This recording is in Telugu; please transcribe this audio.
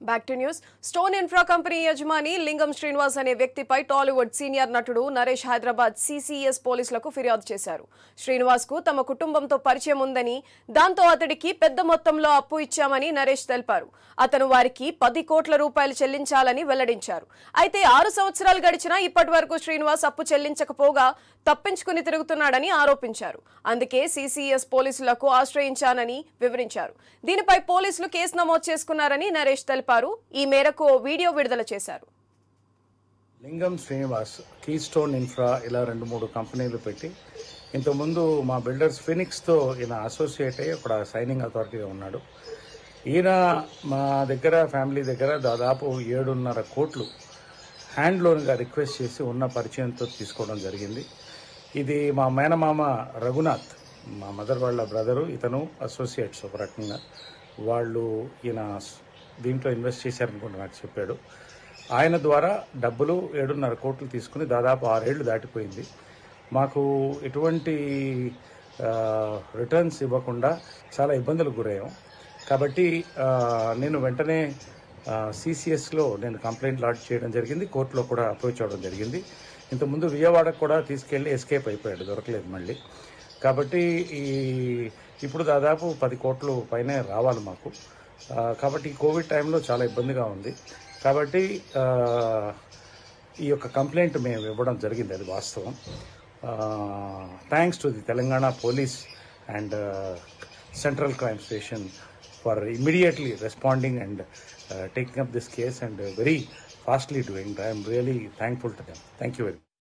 Back to news. Stone infra company యజమాని లింగం శ్రీనివాస్ అనే వ్యక్తిపై టాలీవుడ్ సీనియర్ నటుడు నరేష్ హైదరాబాద్ సిసిఎస్ పోలీసులకు ఫిర్యాదు చేశారు. శ్రీనివాస్ కు తమ కుటుంబంతో పరిచయం ఉందని, దాంతో అతడికి పెద్ద మొత్తంలో అప్పు ఇచ్చామని నరేష్ తెలిపారు. అతను వారికి 10 కోట్ల రూపాయలు చెల్లించాలని వెల్లడించారు. అయితే 6 సంవత్సరాలు గడిచినా ఇప్పటి వరకు శ్రీనివాస్ అప్పు చెల్లించకపోగా తప్పించుకుని తిరుగుతున్నాడని ఆరోపించారు. అందుకే సిసిఎస్ పోలీసులకు ఆశ్రయించానని వివరించారు. దీనిపై పోలీసులు కేసు నమోదు చేసుకున్నారని నరేష్ తెలిపారు. ఈ మేరకు వీడియో విడుదల చేశారు. లింగం శ్రీనివాస్ కీస్టోన్ ఇన్ఫ్రా ఇలా 2-3 కంపెనీలు పెట్టి ఇంతకుముందు మా బిల్డర్స్ ఫినిక్స్తో ఈయన అసోసియేట్ అయ్యి అక్కడ సైనింగ్ అథారిటీగా ఉన్నాడు. ఈయన మా దగ్గర ఫ్యామిలీ దగ్గర దాదాపు 7.5 కోట్లు హ్యాండ్ లోన్గా రిక్వెస్ట్ చేసి ఉన్న పరిచయంతో తీసుకోవడం జరిగింది. ఇది మా మేనమామ రఘునాథ్, మా మదర్ వాళ్ళ బ్రదరు, ఇతను అసోసియేట్స్ ఒక రకంగా. వాళ్ళు ఈయన దీంట్లో ఇన్వెస్ట్ చేశారనుకుంటా నాకు చెప్పాడు. ఆయన ద్వారా డబ్బులు 7.5 కోట్లు తీసుకుని దాదాపు 6 ఏళ్ళు దాటిపోయింది. మాకు ఎటువంటి రిటర్న్స్ ఇవ్వకుండా చాలా ఇబ్బందులకు గురయ్యాం. కాబట్టి నేను వెంటనే సిసిఎస్లో నేను కంప్లైంట్ లాడ్జ్ చేయడం జరిగింది. కోర్టులో కూడా అప్రోచ్ అవ్వడం జరిగింది. ఇంతకుముందు విజయవాడకు కూడా తీసుకెళ్ళి ఎస్కేప్ అయిపోయాడు, దొరకలేదు మళ్ళీ. కాబట్టి ఇప్పుడు దాదాపు 10 కోట్లు పైనే రావాలి మాకు. కాబట్టి కోవిడ్ టైంలో చాలా ఇబ్బందిగా ఉంది. కాబట్టి ఈ యొక్క కంప్లైంట్ మేము ఇవ్వడం జరిగింది, అది వాస్తవం. Thanks to the Telangana police and central crime station for immediately responding and taking up this case and very fastly doing. I am really thankful to them. Thank you very much.